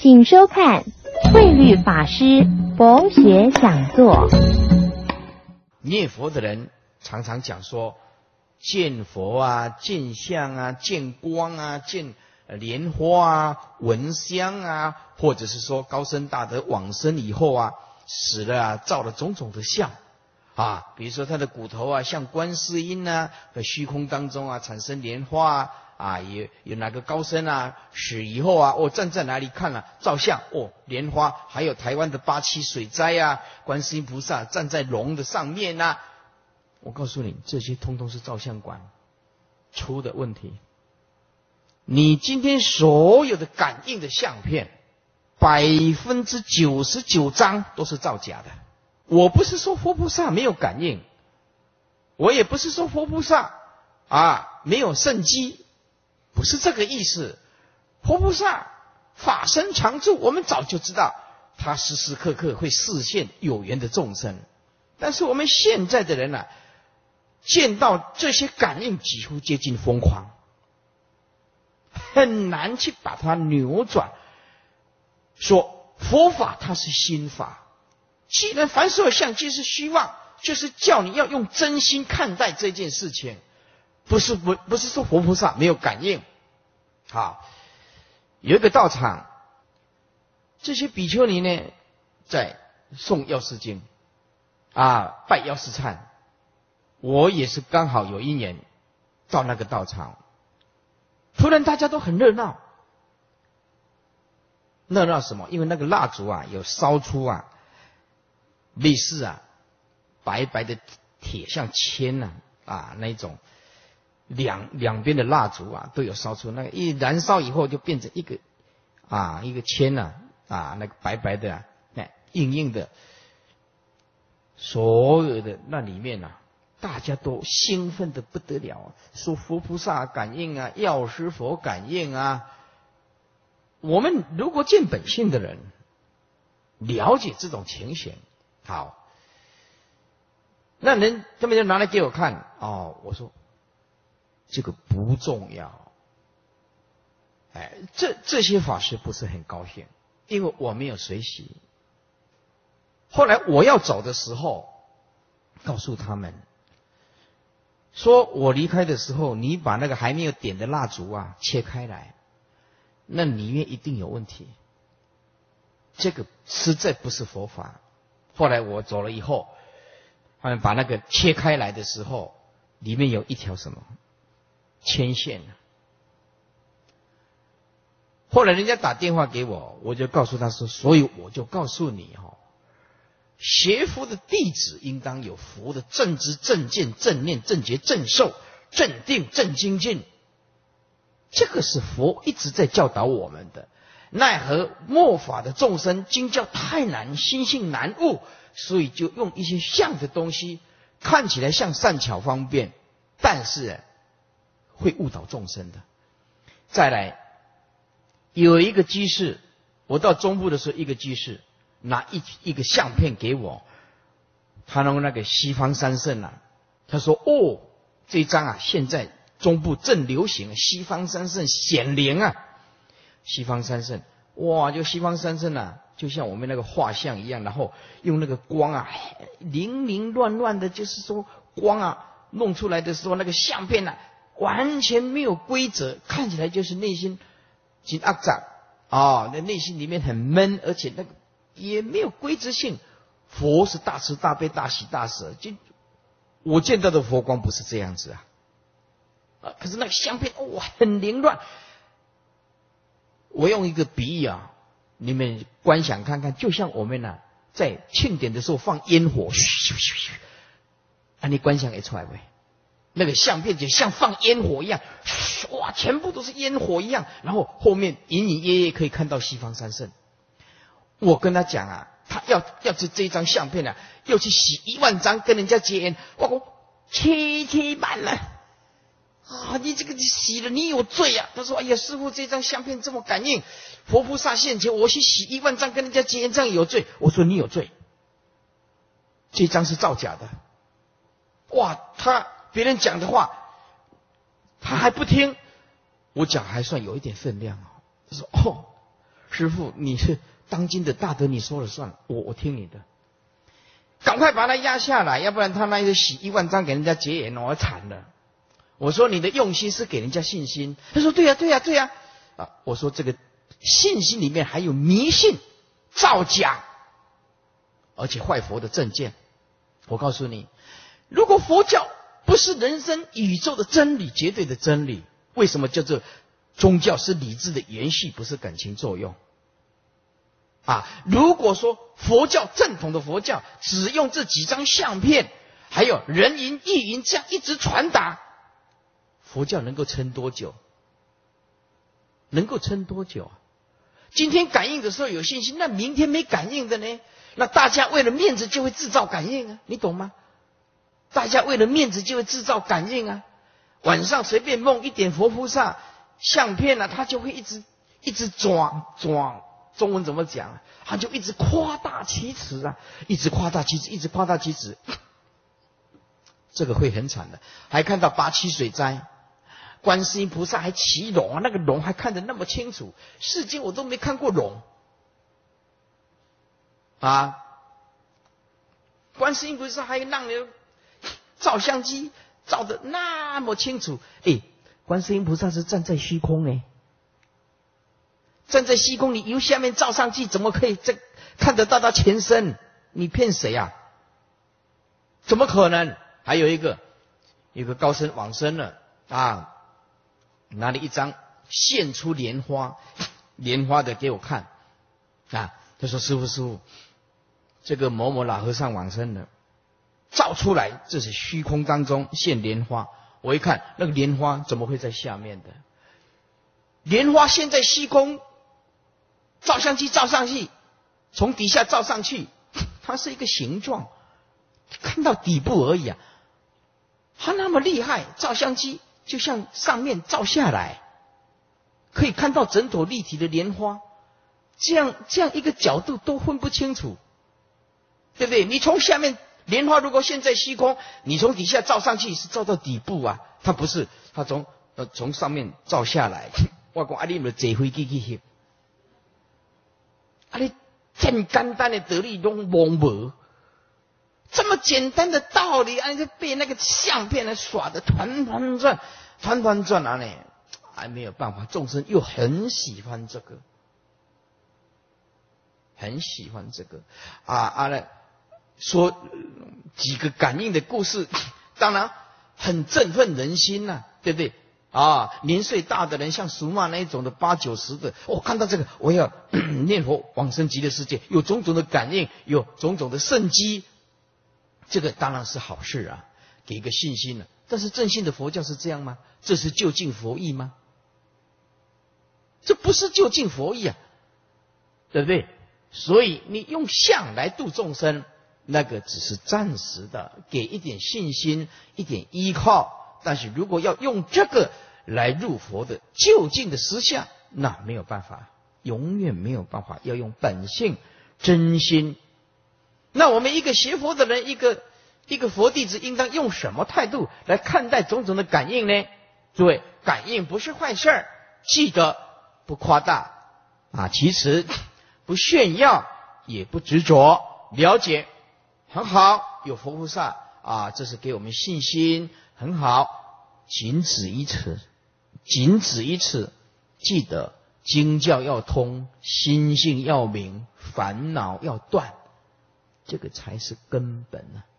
请收看慧律法师佛学讲座。 念佛的人常常讲说，见佛啊，见相啊，见光啊，见莲花啊，闻香啊，或者是说高僧大德往生以后啊，死了啊，造了种种的相啊，比如说他的骨头啊，像观世音啊，在虚空当中啊，产生莲花啊，有哪个高僧啊，死以后啊，站在哪里看啊，照相莲花，还有台湾的八七水灾啊，观世音菩萨站在龙的上面啊，我告诉你，这些通通是照相馆出的问题。你今天所有的感应的相片，99%张都是造假的。我不是说佛菩萨没有感应，我也不是说佛菩萨没有圣机，不是这个意思。佛菩萨法身常住，我们早就知道他时时刻刻会示现有缘的众生。但是我们现在的人见到这些感应几乎接近疯狂，很难去把它扭转，说佛法它是心法。既然凡所有相皆是虚妄，就是叫你要用真心看待这件事情，不是说佛菩萨没有感应。好，有一个道场，这些比丘尼呢在诵药师经拜药师忏。我也是刚好有一年到那个道场，突然大家都很热闹。热闹什么？因为那个蜡烛有烧出类似白白的铁，像铅那一种，两边的蜡烛都有烧出，那个一燃烧以后就变成一个铅那个白白的硬硬的，所有的那里面大家都兴奋的不得了，说佛菩萨感应药师佛感应我们如果见本性的人了解这种情形，好，那人他们就拿来给我看我说这个不重要。这些法师不是很高兴，因为我没有随喜。后来我要走的时候，告诉他们说，我离开的时候，你把那个还没有点的蜡烛切开来，那里面一定有问题，这个实在不是佛法。后来我走了以后，他们把那个切开来的时候，里面有一条什么牵线。后来人家打电话给我，我就告诉他说，所以我就告诉你学佛的弟子应当有佛的正知、正见、正念、正觉、正受、正定、正精进，这个是佛一直在教导我们的。奈何末法的众生经教太难，心性难悟，所以就用一些像的东西，看起来像善巧方便，但是会误导众生的。再来，有一个居士，我到中部的时候，一个居士拿一个相片给我，他用那个西方三圣他说这一张现在中部正流行西方三圣显灵西方三圣就西方三圣就像我们那个画像一样，然后用那个光零零乱乱的，就是说光弄出来的时候，那个相片完全没有规则，看起来就是内心很肮脏那内心里面很闷，而且那个也没有规则性。佛是大慈大悲大喜大舍，就我见到的佛光不是这样子可是那个相片很凌乱。我用一个比喻你们观想看看，就像我们在庆典的时候放烟火，你观想也出来没？那个相片就像放烟火一样，全部都是烟火一样，然后后面隐隐约约可以看到西方三圣。我跟他讲他要这张相片要去洗10000张跟人家结缘，我说切满了你这个洗了你有罪他说哎呀师父，这张相片这么感应，佛菩萨现前，我去洗10000张跟人家结缘，这样有罪。我说你有罪，这张是造假的。他别人讲的话他还不听，我讲还算有一点分量他说师父，你是当今的大德，你说了算，我听你的。赶快把他压下来，要不然他那一洗1万张给人家结缘，我惨了。我说你的用心是给人家信心，他说对呀对呀对呀。我说这个信心里面还有迷信、造假，而且坏佛的正见。我告诉你，如果佛教不是人生宇宙的真理，绝对的真理，为什么叫做宗教是理智的延续，不是感情作用？如果说佛教正统的佛教只用这几张相片，还有人云亦云这样一直传达，佛教能够撑多久？能够撑多久？今天感应的时候有信心，那明天没感应的呢？那大家为了面子就会制造感应啊，你懂吗？大家为了面子就会制造感应啊。晚上随便梦一点佛菩萨相片啊，他就会一直装，中文怎么讲？他就一直夸大其词啊，一直夸大其词，这个会很惨的。还看到八七水灾，观世音菩萨还骑龙啊，那个龙还看得那么清楚，世间我都没看过龙观世音菩萨还让人照相机照得那么清楚。观世音菩萨是站在虚空呢，站在虚空，你由下面照上去，怎么可以看得到他全身？你骗谁啊？怎么可能？还有一个高僧往生了拿了一张现出莲花的给我看他说师父，这个某某老和尚往生了，照出来这是虚空当中现莲花。我一看那个莲花怎么会在下面的？莲花现在虚空，照相机照上去，从底下照上去，它是一个形状，看到底部而已它那么厉害，照相机就像上面照下来，可以看到整朵立体的莲花，这样一个角度都分不清楚，对不对？你从下面莲花如果现在虚空，你从底下照上去是照到底部它不是，它从上面照下来。我讲你有没有坐飞机去你真简单的道理都忘无，这么简单的道理就被那个相片来耍的团团转还没有办法。众生又很喜欢这个，说几个感应的故事，当然很振奋人心对不对？年岁大的人，像俗骂那一种的8、90的，看到这个，我要念佛往生极乐世界，有种种的感应，有种种的圣机，这个当然是好事给一个信心但是正信的佛教是这样吗？这是究竟佛意吗？这不是究竟佛意对不对？所以你用相来度众生，那个只是暂时的，给一点信心，一点依靠。但是如果要用这个来入佛的究竟的实相，那没有办法，永远没有办法，要用本性真心。那我们一个学佛的人，一个佛弟子，应当用什么态度来看待种种的感应呢？诸位，感应不是坏事，记得不夸大其实不炫耀，也不执着，了解很好，有佛菩萨这是给我们信心，很好，仅止于此，记得经教要通，心性要明，烦恼要断，这个才是根本